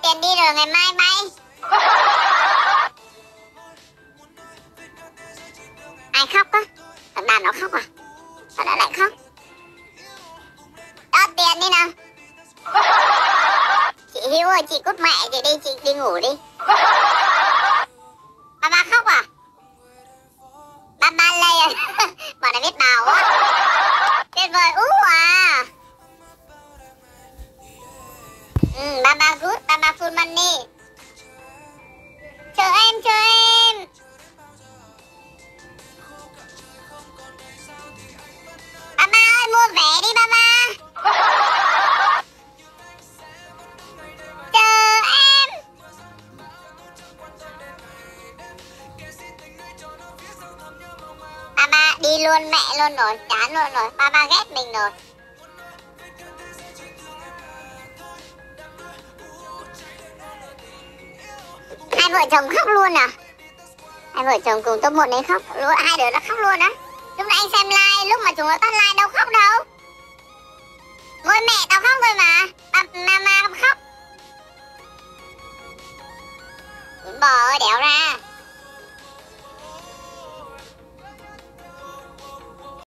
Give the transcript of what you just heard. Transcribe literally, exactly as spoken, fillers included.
tiền đi rồi ngày mai bay. Ai khóc á? Thằng Đạt nó khóc à? Sao nó lại khóc? Đó tiền đi nào. Chị Hiếu ơi, chị cút mẹ chị đi, chị đi ngủ đi. Ba ba khóc à? Ba ba lây à? Bọn này biết bào quá. Tuyệt vời, ú à. Ừ, ba ba good, ba ba full money. Chờ em, chờ em. Ba ba ơi, mua vé đi ba ba. Chờ em. Ba ba đi luôn mẹ luôn rồi, chán luôn rồi, ba ba ghét mình rồi. Hai vợ chồng khóc luôn à? Hai vợ chồng cùng top một đấy khóc luôn, hai đứa nó khóc luôn á. Lúc nãy anh xem like, lúc mà chúng nó tắt like đâu khóc đâu. Mỗi mẹ tao khóc thôi mà, bà mama không khóc. Bò ơi đéo ra.